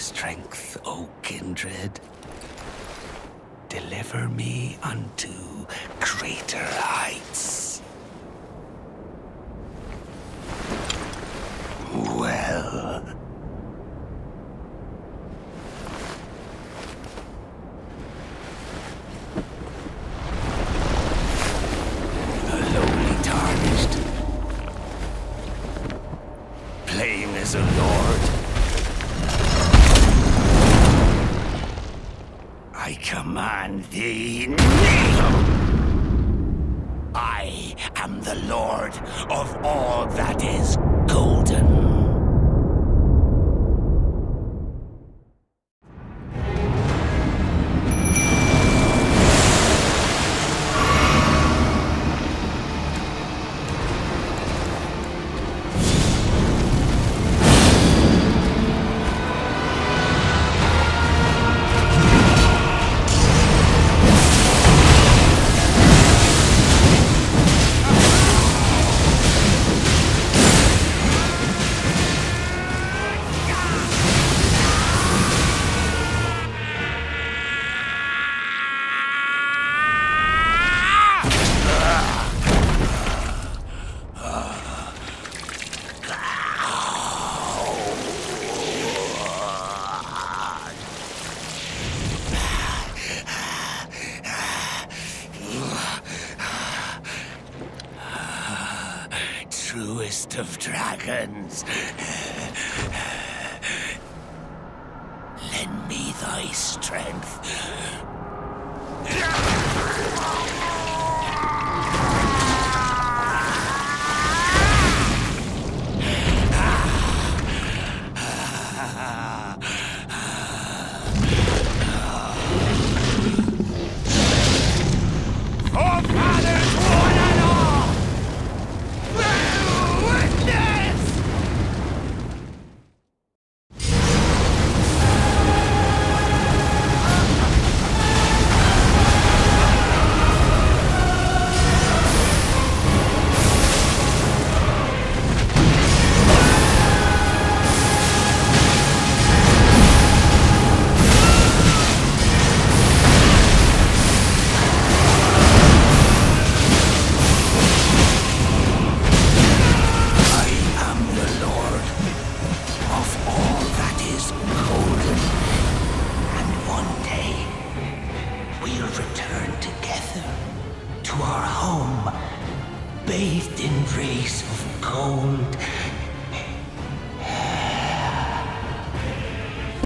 strength, O kindred. Deliver me unto greater heights. Well... a lowly tarnished, plain as a lord. I command thee, kneel! I am the lord of all that is golden. Truest of dragons, lend me thy strength. Return together to our home, bathed in rays of gold